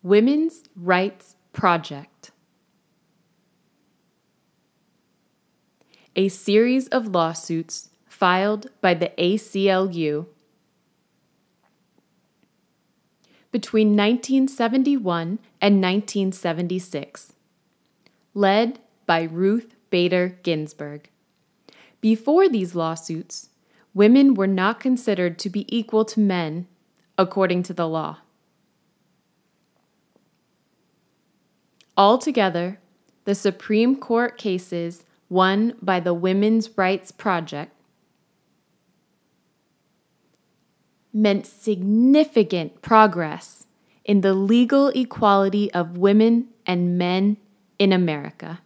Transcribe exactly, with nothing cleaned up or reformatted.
Women's Rights Project. A series of lawsuits filed by the A C L U between nineteen seventy-one and nineteen seventy-six, led by Ruth Bader Ginsburg. Before these lawsuits, women were not considered to be equal to men according to the law. Altogether, the Supreme Court cases won by the Women's Rights Project meant significant progress in the legal equality of women and men in America.